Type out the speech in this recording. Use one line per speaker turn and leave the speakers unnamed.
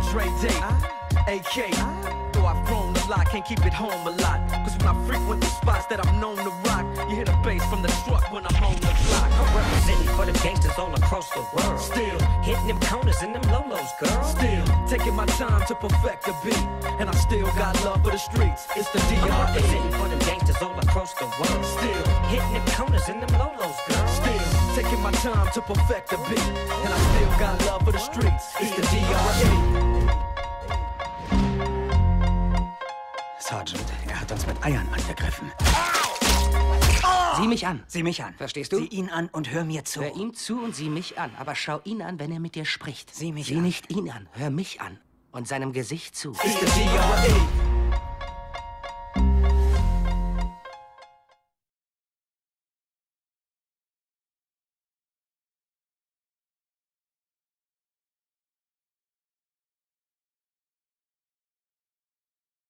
Dre Day, AK. Though I've grown a lot, can't keep it home a lot. Cause when I frequent the spots that I'm known to rock, you hear the bass from the truck when I'm on the block.
I'm representing for the gangsters all across the world.
Still
hitting them corners and them lolos, girl.
Still taking my time to perfect the beat. And I still got love for the streets. It's the
I'm
D.R.E.
representing for the gangsters all across the world.
Still
hitting them corners and them lolos, girl.
Still taking my time to perfect the beat. And I still got love for the streets. It's the D.R.E.
Sergeant, er hat uns mit Eiern angegriffen.
Sieh mich an.
Sieh mich an.
Verstehst du?
Sieh ihn an und hör mir zu.
Hör ihm zu und sieh mich an. Aber schau ihn an, wenn er mit dir spricht.
Sieh mich
Sieh
an.
nicht ihn an. Hör mich an. Und seinem Gesicht zu.
It's the D.R.E.